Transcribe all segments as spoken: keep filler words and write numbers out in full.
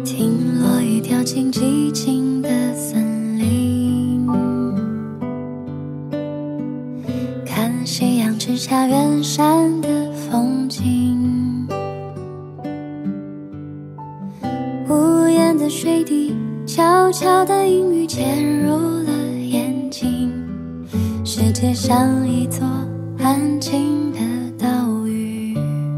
听落雨掉进寂静的森林，看夕阳直下远山的风景，无言的水滴悄悄的阴雨潜入了眼睛，世界像一座安静的岛屿，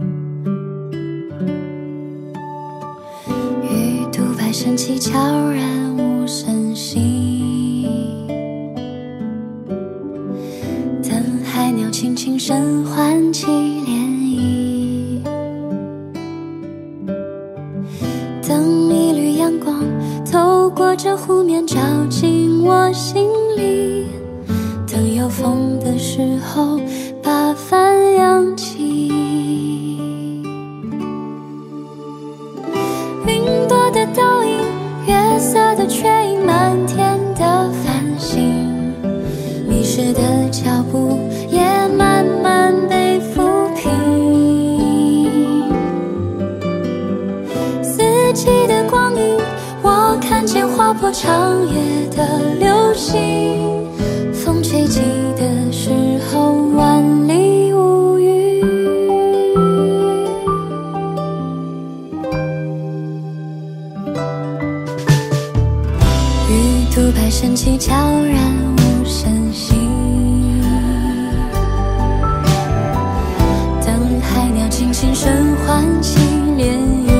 鱼肚白升起悄然无声息，等海鸟轻轻声唤起涟漪，等一缕阳光透过这湖面照进我心里，等有风的时候把帆扬起，云朵的倒影，月色的缺影，满天的繁星，迷失的脚步也慢慢被抚平，四季的光阴，我看见划破长夜的流星，风吹起的时候万里无云，鱼肚白升起悄然无声息，等海鸟轻轻声唤起涟漪，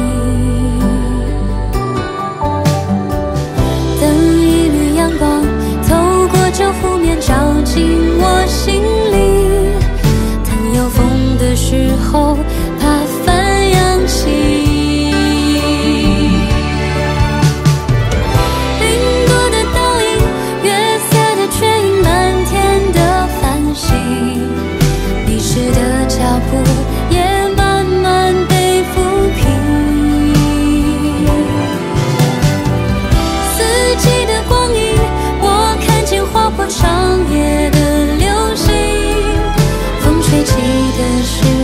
等一缕阳光透过这湖面照进我心里，等有风的时候把帆扬起，云朵的倒影，月色的缺影，满天的繁星，迷失的脚步也慢慢被抚平，四季的光阴，我看见划破长夜的流星，风吹起的时